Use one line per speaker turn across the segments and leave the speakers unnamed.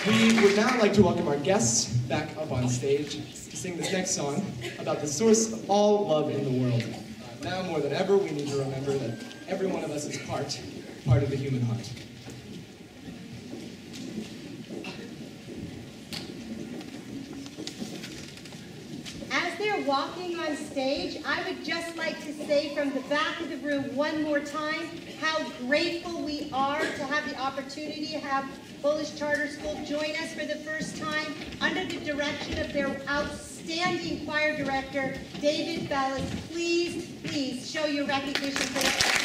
We would now like to welcome our guests back up on stage to sing this next song about the source of all love in the world. Now more than ever, we need to remember that every one of us is part of the human heart.
As they're walking on stage, I would just like to say from the back of the room one more time how grateful we are to have the opportunity to have Bullis Charter School join us for the first time under the direction of their outstanding choir director, David Belle. Please, please show your recognition for that.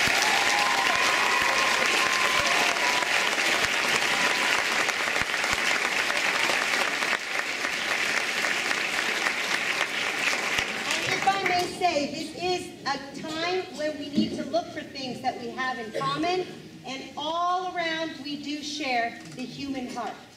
This is a time when we need to look for things that we have in common, and all around we do share the human heart.